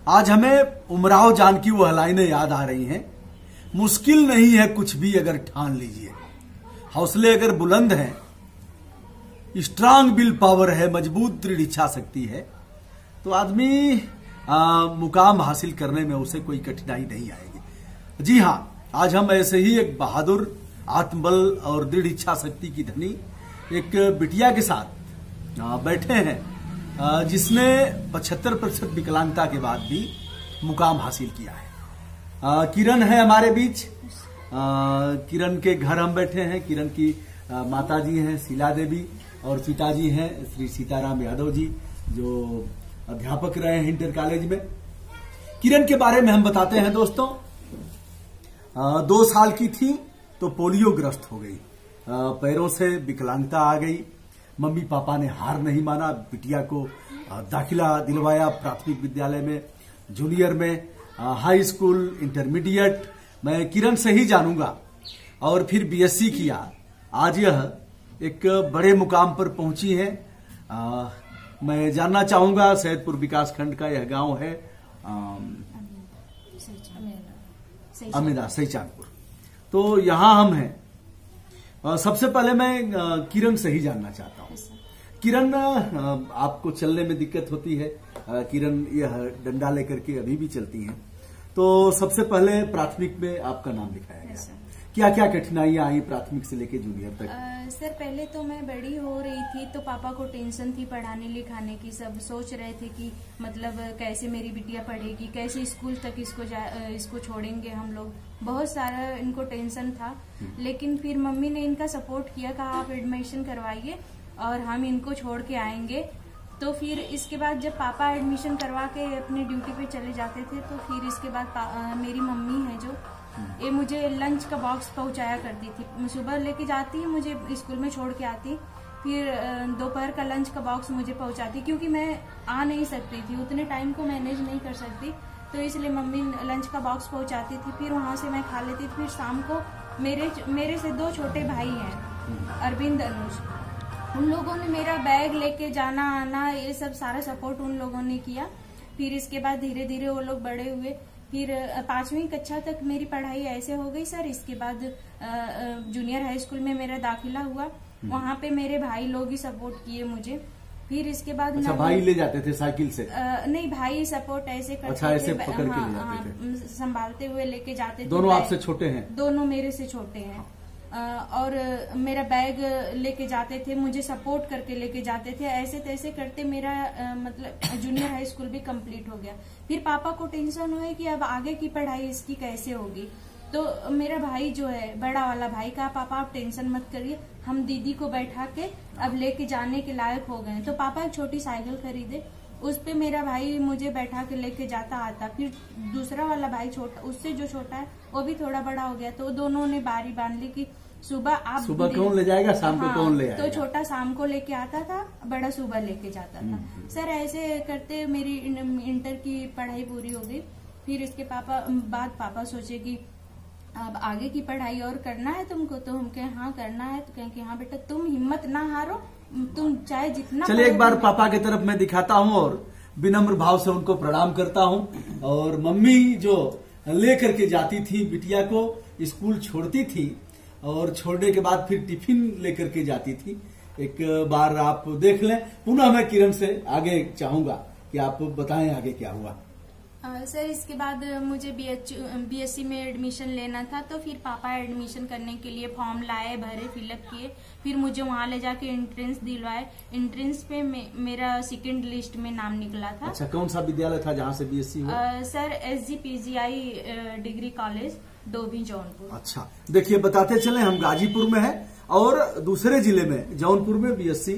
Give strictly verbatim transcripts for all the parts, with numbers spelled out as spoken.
आज हमें उमराव जान की वह लाइनें याद आ रही हैं, मुश्किल नहीं है कुछ भी अगर ठान लीजिए, हौसले अगर बुलंद हैं, स्ट्रांग विल पावर है, मजबूत दृढ़ इच्छा शक्ति है, तो आदमी आ, मुकाम हासिल करने में उसे कोई कठिनाई नहीं आएगी। जी हाँ, आज हम ऐसे ही एक बहादुर, आत्मबल और दृढ़ इच्छा शक्ति की धनी एक बिटिया के साथ आ, बैठे हैं, आ, जिसने पचहत्तर प्रतिशत विकलांगता के बाद भी मुकाम हासिल किया है। आ, किरण है हमारे बीच। आ, किरण के घर हम बैठे हैं। किरण की आ, माता जी हैं शीला देवी और पिताजी हैं श्री सीताराम यादव जी, जो अध्यापक रहे हैं इंटर कॉलेज में। किरण के बारे में हम बताते हैं दोस्तों। आ, दो साल की थी तो पोलियो ग्रस्त हो गई, आ, पैरों से विकलांगता आ गई। मम्मी पापा ने हार नहीं माना, बिटिया को आ, दाखिला दिलवाया प्राथमिक विद्यालय में, जूनियर में, आ, हाई स्कूल, इंटरमीडिएट। मैं किरण से ही जानूंगा और फिर बीएससी किया। आज यह एक बड़े मुकाम पर पहुंची है। आ, मैं जानना चाहूंगा, सैदपुर विकास खंड का यह गांव है अमेदा सईचानपुर, तो यहां हम हैं। आ, सबसे पहले मैं आ, किरण से ही जानना चाहता हूं। किरण, आ, आपको चलने में दिक्कत होती है, आ, किरण यह डंडा लेकर के अभी भी चलती हैं, तो सबसे पहले प्राथमिक में आपका नाम लिखाया गया, क्या क्या कठिनाइयां आई प्राथमिक से लेकर जूनियर तक? आ, सर पहले तो मैं बड़ी हो रही थी तो पापा को टेंशन थी पढ़ाने लिखाने की। सब सोच रहे थे कि मतलब कैसे मेरी बिटिया पढ़ेगी, कैसे स्कूल तक इसको जा, इसको छोड़ेंगे हम लोग, बहुत सारा इनको टेंशन था। लेकिन फिर मम्मी ने इनका सपोर्ट किया, कहा आप एडमिशन करवाइए और हम इनको छोड़ के आएंगे। तो फिर इसके बाद जब पापा एडमिशन करवा के अपनी ड्यूटी पे चले जाते थे तो फिर इसके बाद आ, मेरी मम्मी है जो, ये मुझे लंच का बॉक्स पहुंचाया करती थी। सुबह लेके जाती, मुझे स्कूल में छोड़ के आती, फिर दोपहर का लंच का बॉक्स मुझे पहुंचाती, क्योंकि मैं आ नहीं सकती थी, उतने टाइम को मैनेज नहीं कर सकती, तो इसलिए मम्मी लंच का बॉक्स पहुंचाती थी। फिर वहां से मैं खा लेती थी। फिर शाम को मेरे मेरे से दो छोटे भाई हैं, अरविंद, अनुज, उन लोगों ने मेरा बैग लेके जाना आना ये सब सारा सपोर्ट उन लोगों ने किया। फिर इसके बाद धीरे धीरे वो लोग बड़े हुए। फिर पांचवी कक्षा तक मेरी पढ़ाई ऐसे हो गई सर। इसके बाद जूनियर हाई स्कूल में मेरा दाखिला हुआ, वहाँ पे मेरे भाई लोग ही सपोर्ट किए मुझे। फिर इसके बाद अच्छा, भाई ले जाते थे साइकिल से? आ, नहीं, भाई सपोर्ट ऐसे करते अच्छा, ऐसे थे, पकड़ के हाँ, ले जाते थे। संभालते हुए लेके जाते थे। दोनों आपसे छोटे हैं? दोनों मेरे से छोटे हैं। और मेरा बैग लेके जाते थे, मुझे सपोर्ट करके लेके जाते थे। ऐसे तैसे करते मेरा मतलब जूनियर हाई स्कूल भी कंप्लीट हो गया। फिर पापा को टेंशन हुई कि अब आगे की पढ़ाई इसकी कैसे होगी। तो मेरा भाई जो है, बड़ा वाला भाई, कहा पापा आप टेंशन मत करिए, हम दीदी को बैठा के अब लेके जाने के लायक हो गए। तो पापा एक छोटी साइकिल खरीदे, उस पे मेरा भाई मुझे बैठा के लेके जाता आता। फिर दूसरा वाला भाई छोटा, उससे जो छोटा है वो भी थोड़ा बड़ा हो गया, तो दोनों ने बारी बांध ली कि सुबह आप सुबह कौन ले जाएगा, शाम को कौन ले आएगा। तो छोटा शाम को लेके आता था, बड़ा सुबह लेके जाता था। सर ऐसे करते मेरी इंटर की पढ़ाई पूरी हो गई। फिर इसके पापा बाद पापा सोचे कि अब आगे की पढ़ाई और करना है तुमको, तो हम कहे हाँ करना है। तो कहें कि हाँ बेटा तुम हिम्मत ना हारो, तुम चाहे जितना। चलिए एक बार पापा की तरफ मैं दिखाता हूँ और विनम्र भाव से उनको प्रणाम करता हूँ। और मम्मी जो लेकर के जाती थी बिटिया को, स्कूल छोड़ती थी और छोड़ने के बाद फिर टिफिन लेकर के जाती थी। एक बार आप देख लें। पुनः मैं किरण से आगे चाहूंगा कि आप बताएं आगे क्या हुआ। आ, सर इसके बाद मुझे बीएससी में एडमिशन लेना था, तो फिर पापा एडमिशन करने के लिए फॉर्म लाए, भरे, फिलअप किए। फिर मुझे वहाँ ले जाके एंट्रेंस दिलवाए। एंट्रेंस पे मे, मेरा सेकंड लिस्ट में नाम निकला था। अच्छा, कौन सा विद्यालय था जहाँ से बीएससी हुआ? आ, sir S G P G I degree college, Dobhi, Jaunpur. अच्छा, देखिए बताते चले, हम गाजीपुर में है और दूसरे जिले में जौनपुर में बीएससी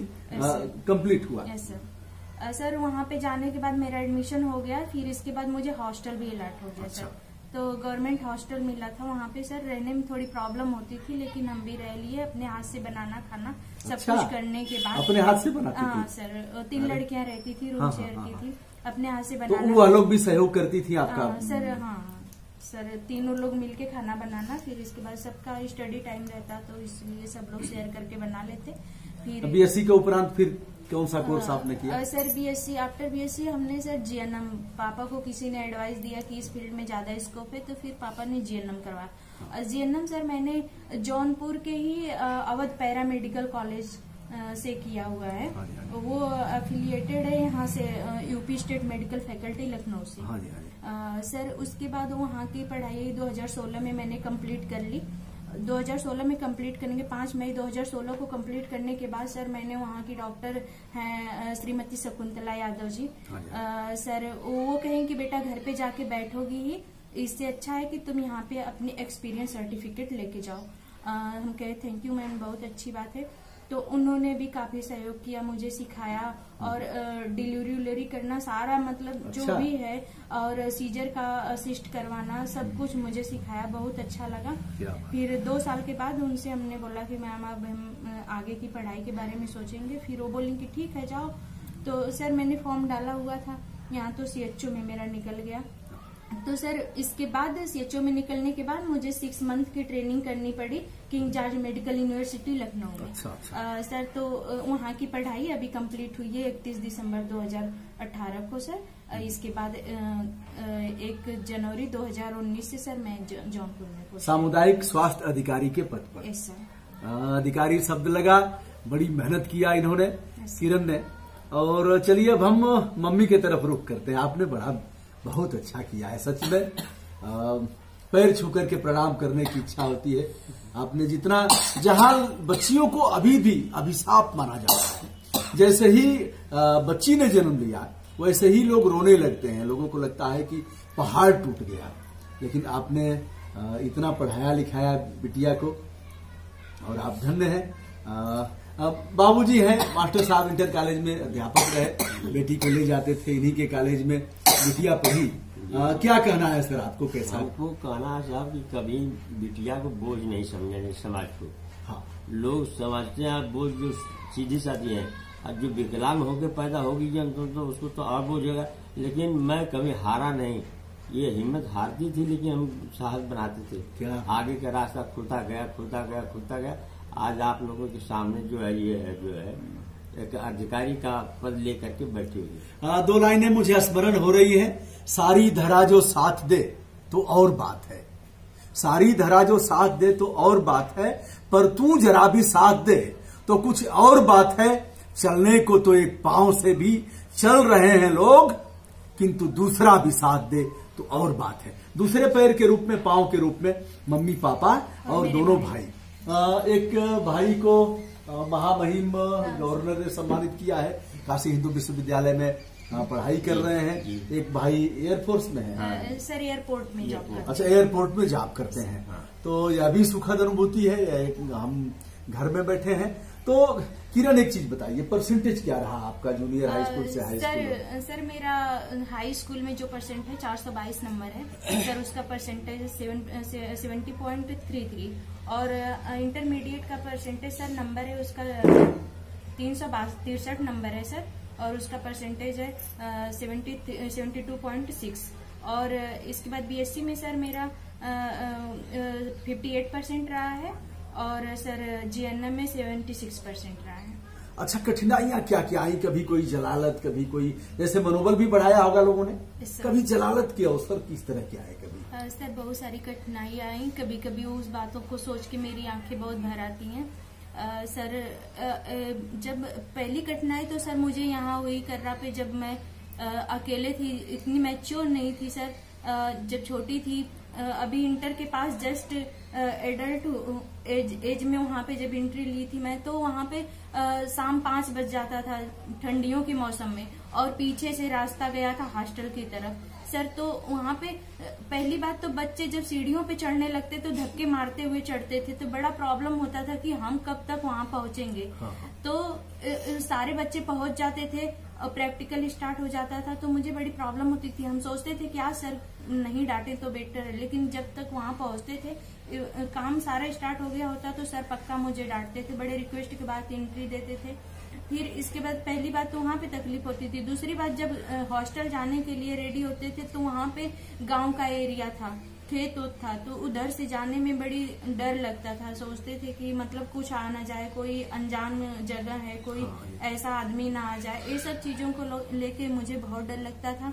कंप्लीट हुआ। Yes sir. सर वहाँ पे जाने के बाद मेरा एडमिशन हो गया। फिर इसके बाद मुझे हॉस्टल भी अलॉट हो गया। अच्छा। सर तो गवर्नमेंट हॉस्टल मिला था। वहाँ पे सर रहने में थोड़ी प्रॉब्लम होती थी, लेकिन हम भी रह लिए, अपने हाथ से बनाना खाना सब अच्छा, कुछ करने के बाद। अपने हाथ से बनाती थी? हाँ सर, तीन लड़कियां रहती थी, रूम हाँ, शेयर हाँ, की हाँ, थी, अपने हाथ से तो बनाना। वो लोग भी सहयोग करती थी आपका? आ, सर हाँ सर, तीनों लोग मिलके खाना बनाना। फिर इसके बाद सबका स्टडी टाइम रहता, तो इसलिए सब लोग शेयर करके बना लेते। फिर बीएससी के उपरांत फिर कौन सा कोर्स आपने किया? सर बीएससी, आफ्टर बीएससी हमने सर जीएनएम, पापा को किसी ने एडवाइस दिया कि इस फील्ड में ज्यादा स्कोप है, तो फिर पापा ने जीएनएम करवाया। जीएनएम सर मैंने जौनपुर के ही अवध पैरा मेडिकल कॉलेज से किया हुआ है। वो अफिलिएटेड है यहाँ से UP state medical faculty Lucknow से। हाँ जी, हाँ जी। आ, सर उसके बाद वहाँ की पढ़ाई दो हज़ार सोलह में मैंने कंप्लीट कर ली। दो हज़ार सोलह में कंप्लीट करने के पाँच मई दो हज़ार सोलह को कंप्लीट करने के बाद सर मैंने वहाँ की डॉक्टर हैं श्रीमती शकुंतला यादव जी, आ, सर वो कहें कि बेटा घर पे जाके बैठोगी ही, इससे अच्छा है कि तुम यहाँ पे अपनी एक्सपीरियंस सर्टिफिकेट लेके जाओ। आ, हम कहे थैंक यू मैम, बहुत अच्छी बात है। तो उन्होंने भी काफी सहयोग किया, मुझे सिखाया और डिलीवरी उलीवरी करना सारा मतलब अच्छा। जो भी है और सीजर का असिस्ट करवाना सब कुछ मुझे सिखाया, बहुत अच्छा लगा। फिर दो साल के बाद उनसे हमने बोला कि मैम अब हम आगे की पढ़ाई के बारे में सोचेंगे। फिर वो बोली कि ठीक है जाओ। तो सर मैंने फॉर्म डाला हुआ था यहाँ, तो सीएचओ में मेरा निकल गया। तो सर इसके बाद सीएचओ में निकलने के बाद मुझे सिक्स मंथ की ट्रेनिंग करनी पड़ी King George medical university Lucknow में। अच्छा, अच्छा। आ, सर तो वहाँ की पढ़ाई अभी कंप्लीट हुई है इकतीस दिसंबर दो हज़ार अठारह को सर। इसके बाद एक जनवरी दो हज़ार उन्नीस से सर मैं जौनपुर में सामुदायिक स्वास्थ्य अधिकारी के पद पर। Yes sir. अधिकारी शब्द लगा, बड़ी मेहनत किया इन्होंने, किरण ने। और चलिए अब हम मम्मी की तरफ रुख करते हैं। आपने बड़ा बहुत अच्छा किया है सच में, आ, पैर छू करके प्रणाम करने की इच्छा होती है। आपने जितना, जहां बच्चियों को अभी भी अभिशाप माना जाता है, जैसे ही आ, बच्ची ने जन्म लिया वैसे ही लोग रोने लगते हैं, लोगों को लगता है कि पहाड़ टूट गया। लेकिन आपने आ, इतना पढ़ाया लिखाया बिटिया को और आप धन्य हैं। बाबूजी हैं मास्टर साहब, इंटर कॉलेज में अध्यापक रहे, बेटी को ले जाते थे इन्हीं के कॉलेज में, बिटिया पढ़ी। आ, क्या कहना है सर आपको? कैसा आपको कहना है साहब कि कभी बिटिया को बोझ नहीं समझने समाज को। हाँ, लोग समझते हैं बोझ जो सीधी साधी है, अब जो विकलांग होकर पैदा होगी जन तो, तो उसको तो और बोझ होगा। लेकिन मैं कभी हारा नहीं, ये हिम्मत हारती थी लेकिन हम साहस बनाते थे। क्या आगे का रास्ता खुलता गया खुलता गया खुलता गया। आज आप लोगों के सामने जो है ये है जो है एक अधिकारी का पद लेकर के बैठे हुए। दो लाइनें मुझे स्मरण हो रही है। सारी धरा जो साथ दे तो और बात है, सारी धरा जो साथ दे तो और बात है, पर तू जरा भी साथ दे तो कुछ और बात है। चलने को तो एक पांव से भी चल रहे हैं लोग, किंतु दूसरा भी साथ दे तो और बात है। दूसरे पैर के रूप में, पांव के रूप में मम्मी पापा और दोनों भाई। एक भाई को महामहिम गवर्नर ने सम्मानित किया है, काशी हिंदू विश्वविद्यालय में पढ़ाई कर रहे हैं। एक भाई एयरफोर्स में है सर, एयरपोर्ट में जॉब करते हैं। अच्छा, एयरपोर्ट में जॉब करते हैं। तो यह भी सुखद अनुभूति है। हम घर में बैठे हैं। तो किरण एक चीज बताइए, परसेंटेज क्या रहा आपका जूनियर हाई स्कूल से हाई सर, स्कूल? सर मेरा हाई स्कूल में जो परसेंट है चार सौ बाईस नंबर है सर, उसका percentage seventy point three three और इंटरमीडिएट का परसेंटेज सर नंबर है उसका तीन सौ तिरसठ नंबर है सर, और उसका परसेंटेज है seventy seventy two point six. और इसके बाद बीएससी में सर मेरा फिफ्टी एट परसेंट रहा है और सर जीएनएम में सेवेंटी सिक्स परसेंट रहा है। अच्छा, कठिनाइयां क्या क्या आई? कभी कोई जलालत, कभी कोई, जैसे मनोबल भी बढ़ाया होगा लोगों ने, कभी जलालत के अवसर किस तरह के आए? कभी आ, सर बहुत सारी कठिनाइयां आई, कभी कभी उस बातों को सोच के मेरी आंखें बहुत भर आती हैं। आ, सर आ, आ, जब पहली कठिनाई तो सर मुझे यहाँ हुई कर्रा पे, जब मैं आ, अकेले थी, इतनी मैच्योर नहीं थी सर। आ, जब छोटी थी, अभी इंटर के पास जस्ट एडल्ट एज एज में वहाँ पे जब एंट्री ली थी मैं, तो वहाँ पे आ, शाम पांच बज जाता था ठंडियों के मौसम में, और पीछे से रास्ता गया था हॉस्टल की तरफ सर। तो वहाँ पे पहली बात तो बच्चे जब सीढ़ियों पे चढ़ने लगते तो धक्के मारते हुए चढ़ते थे, तो बड़ा प्रॉब्लम होता था कि हम कब तक वहाँ पहुंचेंगे। हाँ। तो सारे बच्चे पहुंच जाते थे और प्रैक्टिकल स्टार्ट हो जाता था, तो मुझे बड़ी प्रॉब्लम होती थी। हम सोचते थे क्या सर नहीं डांटे तो बेटर है, लेकिन जब तक वहाँ पहुंचते थे काम सारा स्टार्ट हो गया होता तो सर पक्का मुझे डांटते थे, बड़े रिक्वेस्ट के बाद एंट्री देते थे। फिर इसके बाद पहली बात तो वहाँ पे तकलीफ होती थी। दूसरी बात, जब हॉस्टल जाने के लिए रेडी होते थे तो वहाँ पे गांव का एरिया था, खेत उत था, तो उधर से जाने में बड़ी डर लगता था। सोचते थे कि मतलब कुछ आ ना जाए, कोई अनजान जगह है, कोई ऐसा आदमी ना आ जाए, ये सब चीजों को लेके मुझे बहुत डर लगता था।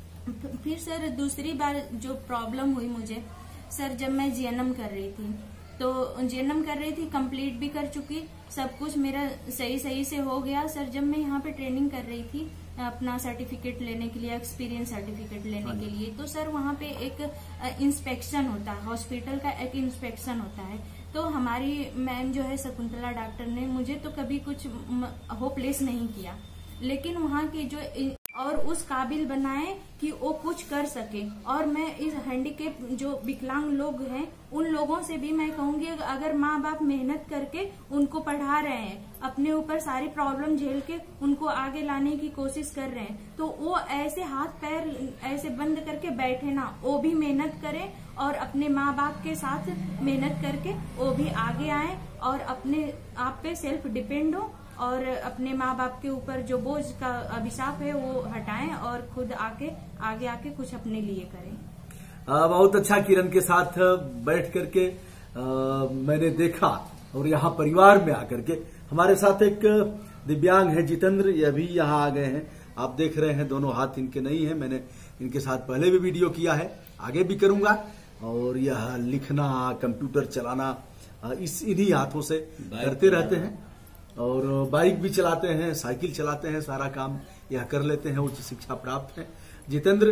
फिर सर दूसरी बार जो प्रॉब्लम हुई मुझे सर, जब मैं जीएनएम कर रही थी, तो जीएनएम कर रही थी, कंप्लीट भी कर चुकी, सब कुछ मेरा सही सही से हो गया। सर जब मैं यहाँ पे ट्रेनिंग कर रही थी अपना सर्टिफिकेट लेने के लिए, एक्सपीरियंस सर्टिफिकेट लेने के लिए, तो सर वहाँ पे एक इंस्पेक्शन होता है, हॉस्पिटल का एक इंस्पेक्शन होता है। तो हमारी मैम जो है शकुंतला डॉक्टर ने मुझे तो कभी कुछ होपलेस नहीं किया, लेकिन वहाँ के जो और उस काबिल बनाए कि वो कुछ कर सके। और मैं इस हैंडीकेप जो विकलांग लोग हैं उन लोगों से भी मैं कहूंगी, अगर माँ बाप मेहनत करके उनको पढ़ा रहे हैं, अपने ऊपर सारी प्रॉब्लम झेल के उनको आगे लाने की कोशिश कर रहे हैं, तो वो ऐसे हाथ पैर ऐसे बंद करके बैठे ना, वो भी मेहनत करें और अपने माँ बाप के साथ मेहनत करके वो भी आगे आए और अपने आप पे सेल्फ डिपेंड हो और अपने माँ बाप के ऊपर जो बोझ का अभिशाप है वो हटाएं और खुद आके आगे आके कुछ अपने लिए करें। आ, बहुत अच्छा। किरण के साथ बैठ करके आ, मैंने देखा और यहाँ परिवार में आकर के हमारे साथ एक दिव्यांग है जितेंद्र, ये भी यहाँ आ गए हैं। आप देख रहे हैं दोनों हाथ इनके नहीं है, मैंने इनके साथ पहले भी वीडियो किया है, आगे भी करूंगा। और यह लिखना, कंप्यूटर चलाना इस इन्हीं हाथों से करते रहते हैं और बाइक भी चलाते हैं, साइकिल चलाते हैं, सारा काम यह कर लेते हैं, उच्च शिक्षा प्राप्त है। जितेंद्र,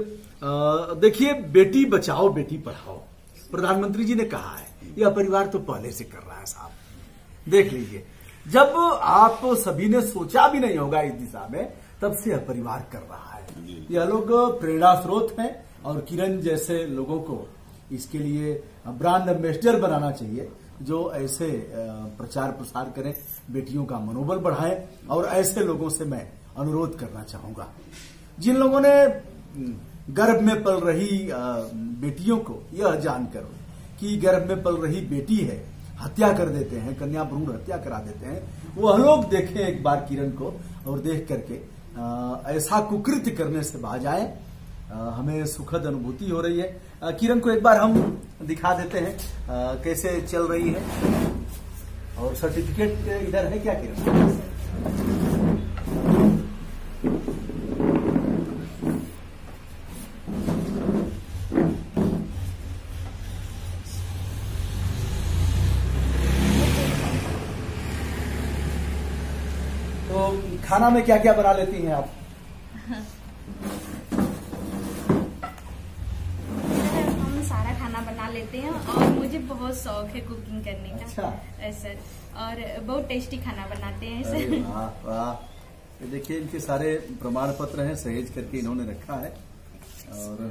देखिए, बेटी बचाओ बेटी पढ़ाओ प्रधानमंत्री जी ने कहा है, यह परिवार तो पहले से कर रहा है साहब। देख लीजिए, जब आप सभी ने सोचा भी नहीं होगा इस दिशा में, तब से यह परिवार कर रहा है। यह लोग प्रेरणा स्रोत हैं और किरण जैसे लोगों को इसके लिए ब्रांड एम्बेसडर बनाना चाहिए, जो ऐसे प्रचार प्रसार करें, बेटियों का मनोबल बढ़ाएं। और ऐसे लोगों से मैं अनुरोध करना चाहूंगा, जिन लोगों ने गर्भ में पल रही बेटियों को यह जानकर कि गर्भ में पल रही बेटी है, हत्या कर देते हैं, कन्या भ्रूण हत्या करा देते हैं, वह लोग देखें एक बार किरण को और देख करके ऐसा कुकृत्य करने से बाज आए। हमें सुखद अनुभूति हो रही है। किरण को एक बार हम दिखा देते हैं आ, कैसे चल रही है। और सर्टिफिकेट इधर है क्या किरण? तो खाना में क्या क्या बना लेती हैं आप? बना लेते हैं और मुझे बहुत शौक है कुकिंग करने का। अच्छा सर, और बहुत टेस्टी खाना बनाते हैं सर। वाह वाह, ये देखिए इनके सारे प्रमाण पत्र हैं, सहेज करके इन्होंने रखा है। और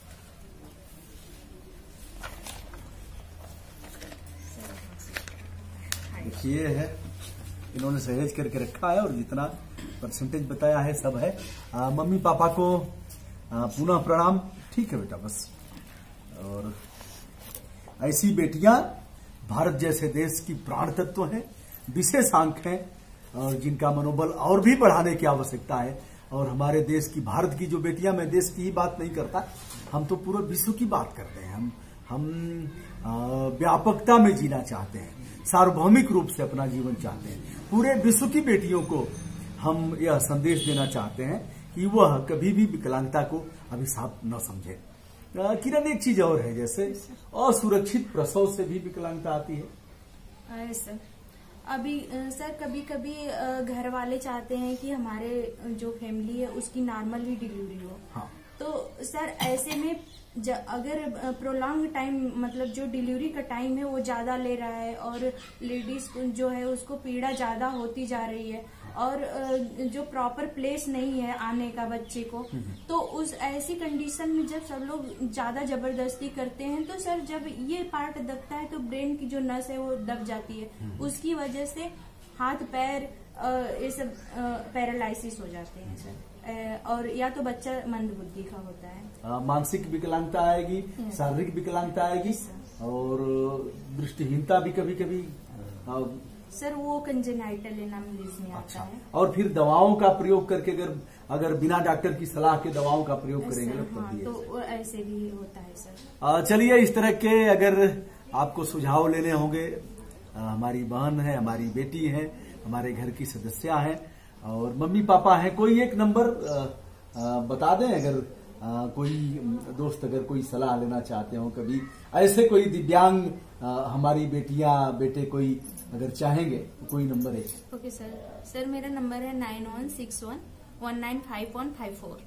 देखिए है, इन्होंने सहेज करके रखा है और जितना परसेंटेज बताया है सब है। आ, मम्मी पापा को आ, पुनः प्रणाम। ठीक है बेटा, बस। और ऐसी बेटियां भारत जैसे देश की प्राण तत्व हैं, विशेष अंक हैं और जिनका मनोबल और भी बढ़ाने की आवश्यकता है। और हमारे देश की, भारत की जो बेटियां, मैं देश की ही बात नहीं करता, हम तो पूरे विश्व की बात करते हैं। हम हम व्यापकता में जीना चाहते हैं, सार्वभौमिक रूप से अपना जीवन चाहते हैं। पूरे विश्व की बेटियों को हम यह संदेश देना चाहते हैं कि वह कभी भी विकलांगता को अभिशाप न समझे। किरण, एक चीज और है, जैसे असुरक्षित प्रसव से भी विकलांगता आती है। सर, अभी सर कभी कभी घर वाले चाहते हैं कि हमारे जो फैमिली है उसकी नॉर्मल ही डिलीवरी हो। हाँ। तो सर ऐसे में ज, अगर प्रोलॉन्ग टाइम, मतलब जो डिलीवरी का टाइम है वो ज्यादा ले रहा है और लेडीज जो है उसको पीड़ा ज्यादा होती जा रही है और जो प्रॉपर प्लेस नहीं है आने का बच्चे को, तो उस ऐसी कंडीशन में जब सब लोग ज्यादा जबरदस्ती करते हैं, तो सर जब ये पार्ट दबता है तो ब्रेन की जो नस है वो दब जाती है, उसकी वजह से हाथ पैर ये सब पैरालाइसिस हो जाते हैं सर। और या तो बच्चा मंद बुद्धि का होता है, आ, मानसिक विकलांगता आएगी, शारीरिक विकलांगता आएगी और दृष्टिहीनता भी कभी कभी सर वो कंजेनाइटल एनामिलीज में आता अच्छा। है। और फिर दवाओं का प्रयोग करके अगर अगर बिना डॉक्टर की सलाह के दवाओं का प्रयोग करेंगे सर, तब हाँ, भी तो ऐसा। वो ऐसे भी होता है सर। आ, चलिए, इस तरह के अगर आपको सुझाव लेने होंगे, आ, हमारी बहन है, हमारी बेटी है, हमारे घर की सदस्य है और मम्मी पापा है, कोई एक नंबर आ, आ, बता दें। अगर आ, कोई दोस्त अगर कोई सलाह लेना चाहते हो, कभी ऐसे कोई दिव्यांग आ, हमारी बेटियां बेटे कोई अगर चाहेंगे तो कोई नंबर है। Okay sir. सर मेरा नंबर है nine one six one one nine five one five four.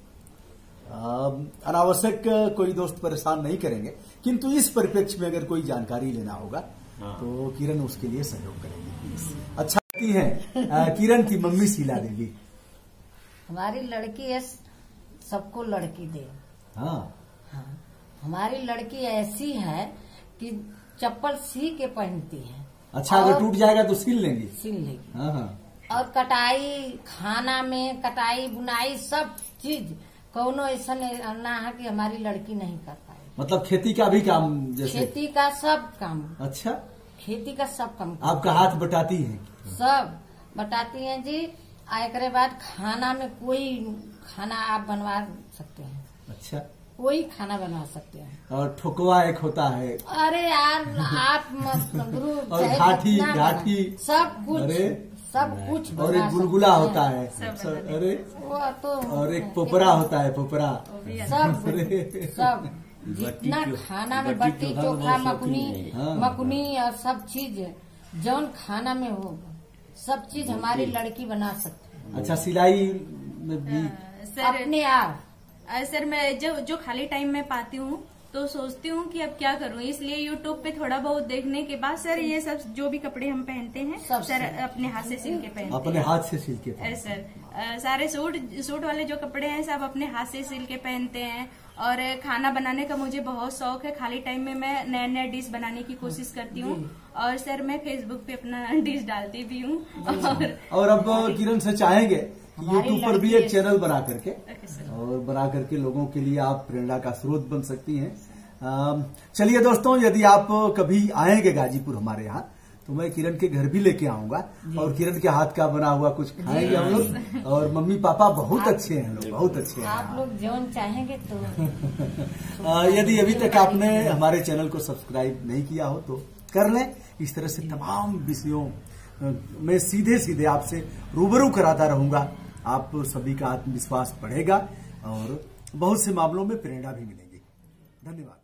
अनावश्यक कोई दोस्त परेशान नहीं करेंगे, किंतु इस परिप्रेक्ष्य में अगर कोई जानकारी लेना होगा हाँ। तो किरण उसके लिए सहयोग करेंगे। अच्छा की है किरण की मम्मी शीला देवी। हमारी लड़की है, सबको लड़की दे। हाँ, हाँ, हमारी लड़की ऐसी है कि चप्पल सी के पहनती है। अच्छा, अगर और टूट जाएगा तो सिल लेंगी। सिल लेगी। हाँ हाँ। और कटाई, खाना में कटाई बुनाई सब चीज कौनो ऐसा ना है कि हमारी लड़की नहीं कर पाए। मतलब खेती का भी काम जैसे? खेती का सब काम। अच्छा, खेती का सब काम आपका हाथ बटाती है? सब बताती हैं जी। एक बाद खाना में कोई खाना आप बनवा सकते हैं। अच्छा, कोई खाना बना सकते हैं। और ठोकवा एक होता है। अरे यार आप मत गुरु और चाहे घाटी जितना बना, घाटी सब कुछ अरे सब कुछ और बना एक गुलगुला सकते होता हैं। है। सब अरे वो तो और एक पोपरा होता है, पोपरा। सब अरे सब जितना चो- खाना में बट्टी बट्टी चोखा चोखा बहुत मकुनी शौकीन है। हाँ। मकुनी और सब चीज जौन खाना में हो सब चीज हमारी लड़की बना सकती है अच्छा, सिलाई में भी? सर अपने आप। अ, सर मैं जो जो खाली टाइम में पाती हूँ तो सोचती हूँ कि अब क्या करूँ, इसलिए यूट्यूब पे थोड़ा बहुत देखने के बाद सर ये सब जो भी कपड़े हम पहनते हैं सब सर सिल- अपने हाथ से सिल के पहनते अपने हैं। हाथ से सिल के? अरे सर अ, सारे सूट सूट वाले जो कपड़े हैं सब अपने हाथ से सिल के पहनते हैं। और खाना बनाने का मुझे बहुत शौक है। खाली टाइम में मैं नया नया डिश बनाने की कोशिश करती हूँ और सर मैं फेसबुक पे अपना डिश डालती भी हूँ। और और अब किरण से चाहेंगे हमारी यूट्यूब पर भी लड़की एक चैनल बना करके ओके सर। और बना करके लोगों के लिए आप प्रेरणा का स्रोत बन सकती हैं। अम, चलिए दोस्तों, यदि आप कभी आएंगे गाजीपुर हमारे यहाँ तो मैं किरण के घर भी लेके आऊंगा और किरण के हाथ का बना हुआ कुछ खाएंगे हम लोग। और मम्मी पापा बहुत अच्छे हैं, लोग बहुत अच्छे हैं। आप लोग जौन चाहेंगे तो अ, यदि अभी तक आपने हमारे चैनल को सब्सक्राइब नहीं किया हो तो कर लें। इस तरह से तमाम विषयों अ, में सीधे सीधे आपसे रूबरू कराता रहूंगा। आप सभी का आत्मविश्वास बढ़ेगा और बहुत से मामलों में प्रेरणा भी मिलेगी। धन्यवाद।